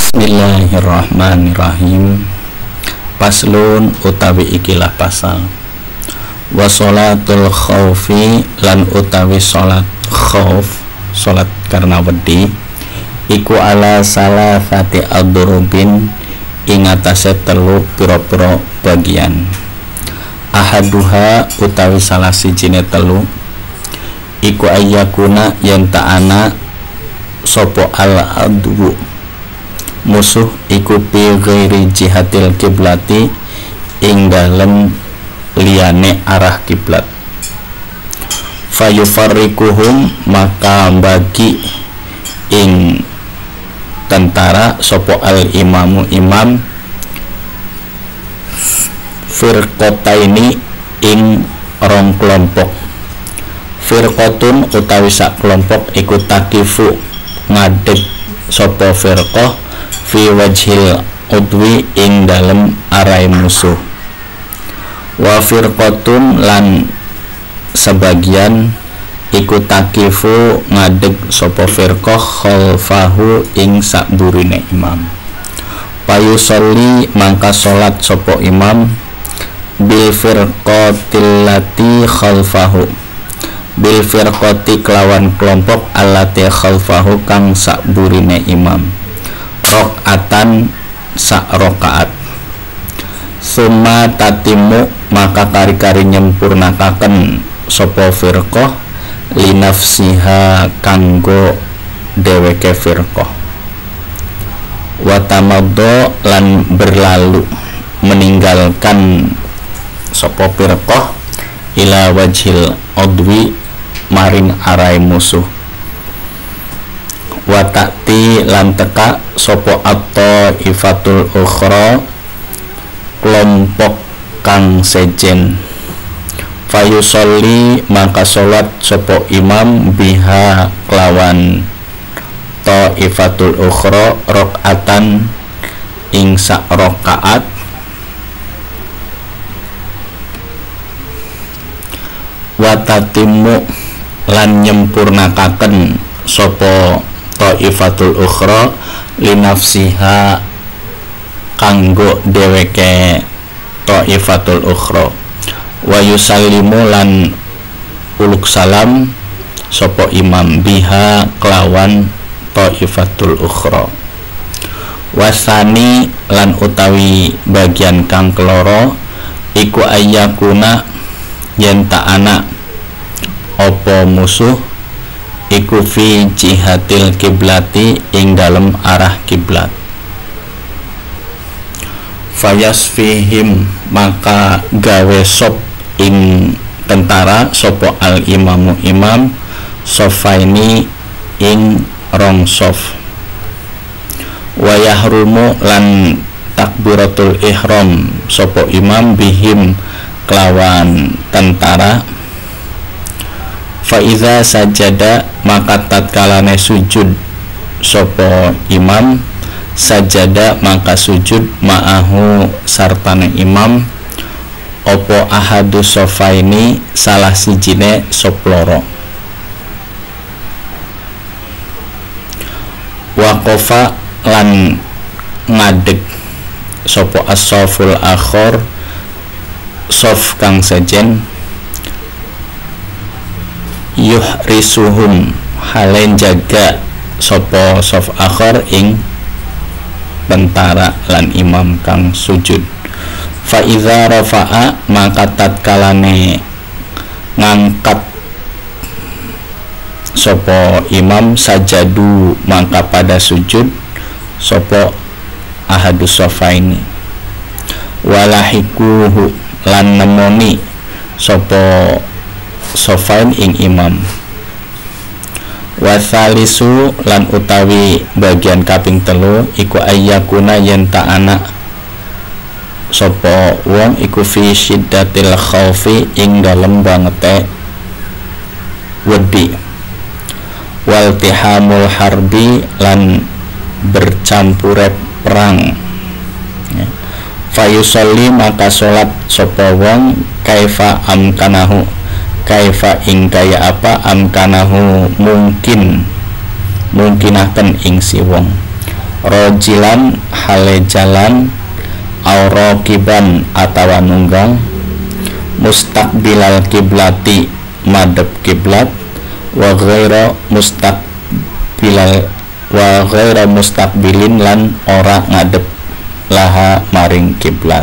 Bismillahirrahmanirrahim. Paslun utawi ikilah pasal. Wa sholatul khaufi lan utawi sholat khauf, sholat karena wedi, iku ala salasati adrubin ing atase telu pira-pira bagian. Ahaduha utawi salah sijine telu iku ayyakuna yen ta'ana sapa al-adwu musuh iku bi ghairi jihatil kiblati ing dalem liyane arah kiblat. Fayufarrikuhum maka bagi ing tentara sapa al-imamu imam firqataini ing rong kelompok. Firqatun utawi sak kelompok iku takifu ngadeg sapa firqah fi wajhil udwi ing dalem arai musuh. Wa firqatun lan sebagian iku takifu ngadeg sapa firqah khalfahu ing sakburine imam. Payusolli mangka salat sapa imam bil firqatil lati khalfahu, bil firqati kelawan kelompok allati khalfahu kang sakburine imam, rakaatan sak rakaat. Summa tatimu maka kari-kari nyempurnakaken sapa firqah linafsiha kanggo dheweke firqah. Wa tamaddo lan berlalu meninggalkan sapa firqah ila wajhil udwi maring arai musuh. Wa ta'ti lan teka sapa at-taifatul ukhra kelompok kang sejen. Fayusolli maka salat sapa imam biha kelawan taifatul ukhra rakaatan ing sak rakaat. Wa tatimmu lan nyempurnakaken sapa taifatul ukhra linafsiha kanggo dheweke taifatul ukhra. Wa yusallimu lan uluk salam sapa imam biha kelawan taifatul ukhra. Wasani lan utawi bagian kang keloro iku ayyakuna yen ta'ana apa musuh iku fi jihatil kiblati ing dalem arah kiblat. Fayasfihim maka gawe sop ing tentara sopo al imamu imam sofaini ing rong sof. Wayahrumu lan takbiratul ihram sopo imam bihim kelawan tentara. Faiza sajada maka tatkalane sujud sopo imam sajada maka sujud ma'ahu sartane imam opo ahadu sofaini salah sijine soploro. Waqafa lan ngadeg sopo as-soful akhor sof kang sejen yuhrisuhum halen jaga sopo sof akhor ing tentara lan imam kang sujud. Fa iza rafa'a maka tatkalane ngangkat sopo imam sajadu maka pada sujud sopo ahadus sofaini. Walahikuhu lan nemoni sopo sofain ing imam. Wasalisu lan utawi bagian kaping telu iku ayyakuna yen ta'ana sapa wong iku fi syiddatil khaufi ing dalem bangete wedi. Waltihamul harbi lan bercampure perang. Fayusolli maka salat sapa wong kaifa amkanahu, kaifa ing kaya apa amkanahu mungkinaken ing si wong rojilan hale jalan, aurokiban atawa nunggang, mustaqbilal kiblati madhep kiblat, wa ghaira mustaqbilin lan ora ngadep laha maring kiblat.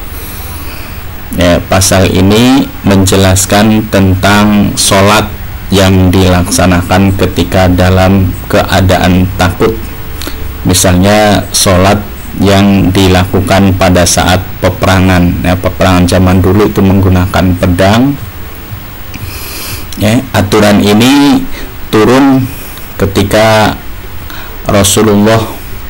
Ya, pasal ini menjelaskan tentang sholat yang dilaksanakan ketika dalam keadaan takut. Misalnya sholat yang dilakukan pada saat peperangan. Ya, peperangan zaman dulu itu menggunakan pedang. Ya, aturan ini turun ketika Rasulullah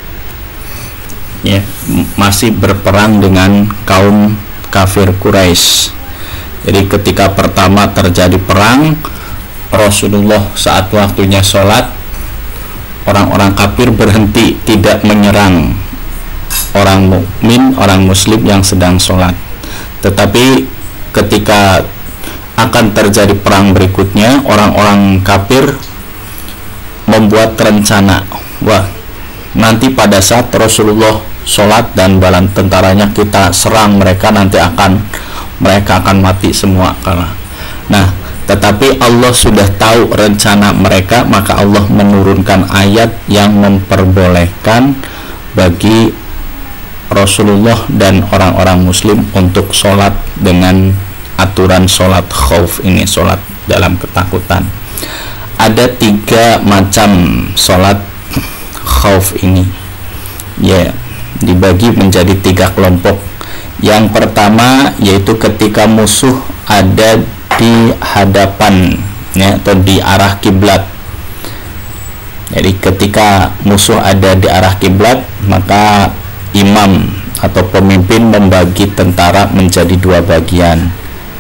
ya masih berperang dengan kaum kafir Quraisy. Jadi ketika pertama terjadi perang, Rasulullah saat waktunya sholat, orang-orang kafir berhenti, tidak menyerang orang mukmin, orang muslim yang sedang sholat. Tetapi ketika akan terjadi perang berikutnya, orang-orang kafir membuat rencana, wah, nanti pada saat Rasulullah sholat dan bala tentaranya kita serang mereka, nanti mereka akan mati semua. Nah, tetapi Allah sudah tahu rencana mereka, maka Allah menurunkan ayat yang memperbolehkan bagi Rasulullah dan orang-orang muslim untuk sholat dengan aturan sholat khauf ini, sholat dalam ketakutan. Ada 3 macam sholat khauf ini, ya, dibagi menjadi 3 kelompok. Yang pertama yaitu ketika musuh ada di hadapan, ya, atau di arah kiblat. Jadi ketika musuh ada di arah kiblat, maka imam atau pemimpin membagi tentara menjadi 2 bagian.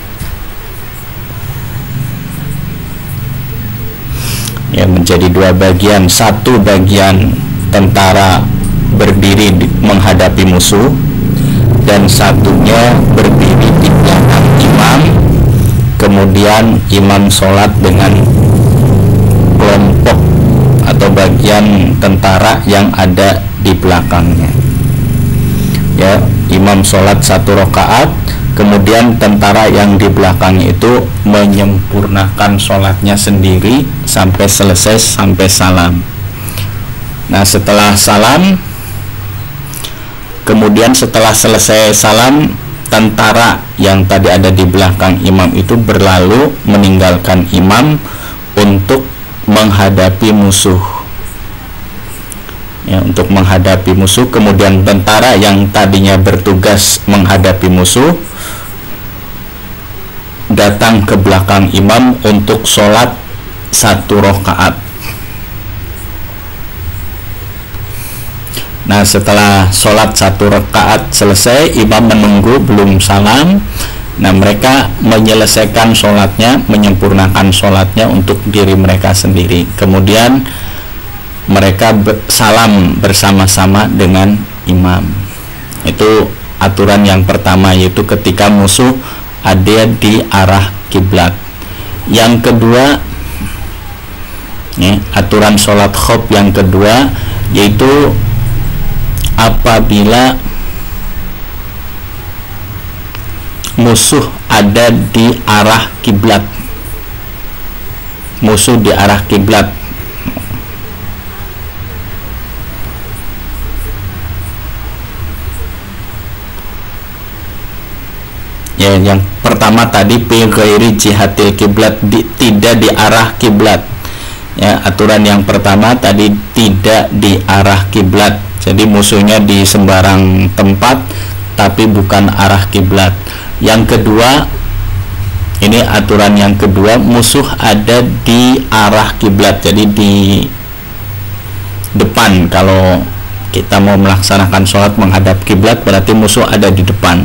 Ya, menjadi 2 bagian. Satu bagian tentara berdiri menghadapi musuh, dan satunya berdiri di belakang imam. Kemudian imam sholat dengan kelompok atau bagian tentara yang ada di belakangnya. Ya, imam sholat 1 rakaat, kemudian tentara yang di belakangnya itu menyempurnakan sholatnya sendiri sampai selesai, sampai salam. Nah, setelah salam, kemudian setelah selesai salam, tentara yang tadi ada di belakang imam itu berlalu meninggalkan imam untuk menghadapi musuh. Ya, untuk menghadapi musuh. Kemudian tentara yang tadinya bertugas menghadapi musuh datang ke belakang imam untuk sholat 1 rakaat. Nah, setelah sholat 1 rakaat selesai, imam menunggu belum salam. Nah, mereka menyelesaikan sholatnya, menyempurnakan sholatnya untuk diri mereka sendiri. Kemudian mereka salam bersama-sama dengan imam. Itu aturan yang pertama, yaitu ketika musuh ada di arah kiblat. Yang kedua, ya, aturan sholat khauf yang kedua yaitu apabila musuh ada di arah kiblat. Musuh di arah kiblat. Ya, yang pertama tadi fi ghairi jihatil kiblat, tidak di arah kiblat. Ya, aturan yang pertama tadi tidak di arah kiblat. Jadi musuhnya di sembarang tempat tapi bukan arah kiblat. Yang kedua, ini aturan yang kedua, musuh ada di arah kiblat. Jadi di depan. Kalau kita mau melaksanakan sholat menghadap kiblat, berarti musuh ada di depan.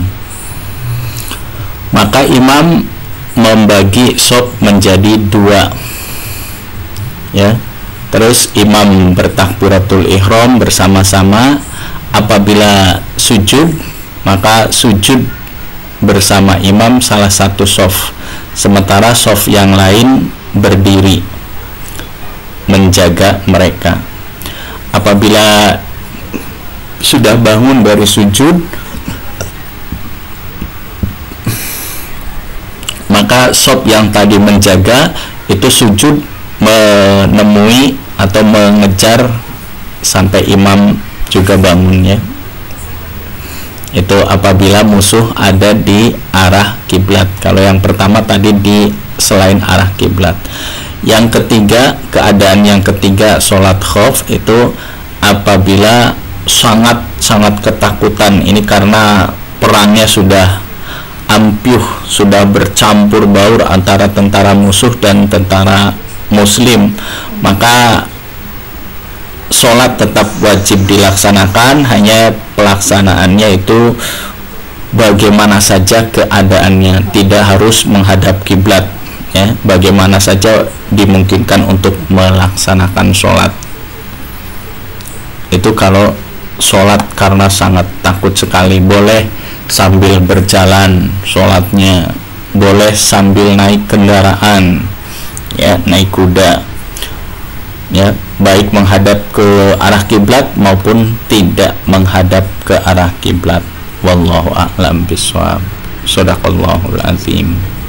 Maka imam membagi shaf menjadi 2. Ya. Terus imam bertakbiratul ihram bersama-sama. Apabila sujud, maka sujud bersama imam salah satu shaf, sementara shaf yang lain berdiri menjaga mereka. Apabila sudah bangun dari sujud, maka shop yang tadi menjaga itu sujud menemui atau mengejar sampai imam juga bangunnya. Itu apabila musuh ada di arah kiblat. Kalau yang pertama tadi di selain arah kiblat. Yang ketiga, keadaan yang ketiga sholat khauf itu apabila sangat ketakutan. Ini karena perangnya sudah ampuh, sudah bercampur baur antara tentara musuh dan tentara muslim, maka sholat tetap wajib dilaksanakan, hanya pelaksanaannya itu bagaimana saja keadaannya, tidak harus menghadap kiblat, ya, bagaimana saja dimungkinkan untuk melaksanakan sholat. Itu kalau sholat karena sangat takut sekali. Boleh sambil berjalan sholatnya, boleh sambil naik kendaraan, ya, naik kuda, ya, baik menghadap ke arah kiblat maupun tidak menghadap ke arah kiblat. Wallahu a'lam bishawab. Shadaqallahul azim.